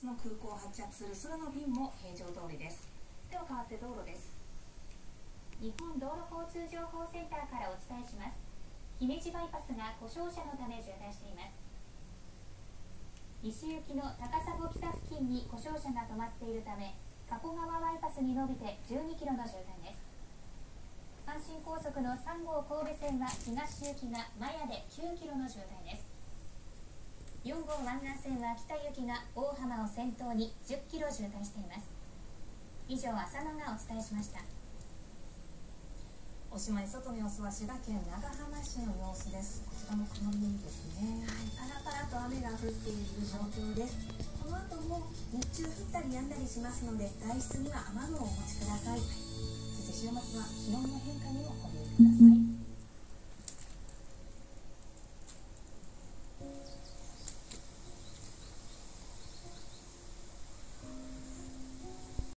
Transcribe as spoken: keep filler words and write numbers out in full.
その空港を発着する空の便も平常通りです。では変わって道路です。 日本道路交通情報センターからお伝えします。姫路バイパスが故障車のため渋滞しています。西行きの高砂北付近に故障車が止まっているため、加古川バイパスに伸びてじゅうにキロの渋滞です。阪神高速のさん号神戸線は東行きが麻谷できゅうキロの渋滞です。よん号湾岸線は北行きが大浜を先頭にじゅっキロ渋滞しています。以上、浅野がお伝えしました。 おしまい、外の様子は滋賀県長浜市の様子です。こちらも曇りですね。 はい、パラパラと雨が降っている状況です。この後も日中降ったり止んだりしますので、外出には雨具をお持ちください。 そして週末は気温の変化にもご留意ください。